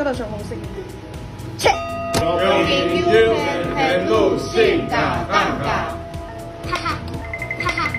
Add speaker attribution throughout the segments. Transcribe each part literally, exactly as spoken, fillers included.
Speaker 1: 到小红心。切。
Speaker 2: 用民 Q 很入性感杠杠。哈哈哈哈。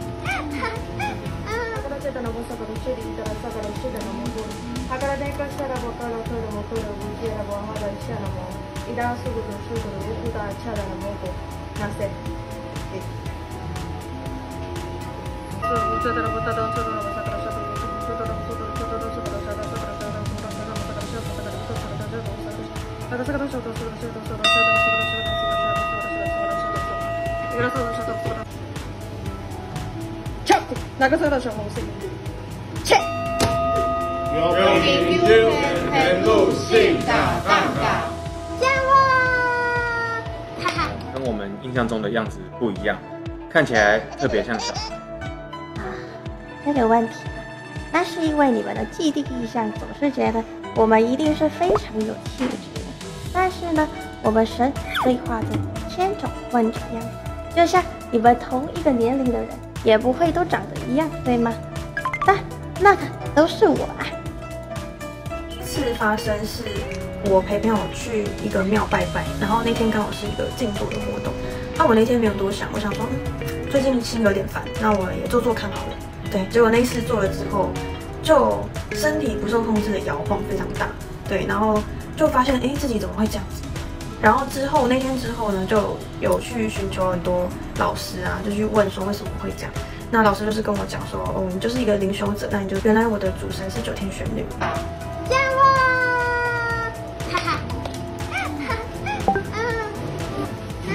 Speaker 1: 哪个色的小红心？切。
Speaker 2: 用民 Q 很入性感杠杠。
Speaker 3: 见我！哈哈。
Speaker 4: 跟我们印象中的样子不一样，看起来特别像小孩。
Speaker 3: 啊，这个问题，那是因为你们的既定印象总是觉得我们一定是非常有气质的，但是呢，我们神可以化作千种万种样子，就像你们同一个年龄的人也不会都长得一样，对吗？但那个都是我啊。
Speaker 5: 第一次发生是我陪朋友去一个庙拜拜，然后那天刚好是一个静坐的活动。那我那天没有多想，我想说，嗯，最近心有点烦，那我也做做看好了。对，结果那次做了之后，就身体不受控制的摇晃非常大，对，然后就发现，哎，自己怎么会这样子？然后之后那天之后呢，就有去寻求很多老师啊，就去问说为什么会这样。那老师就是跟我讲说，哦，你就是一个灵修者，那你就原来我的主神是九天玄女。
Speaker 3: 见我！哈哈。嗯嗯。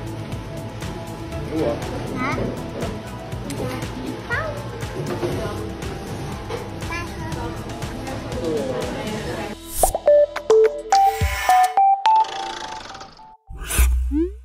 Speaker 2: 我。
Speaker 3: 啊？好。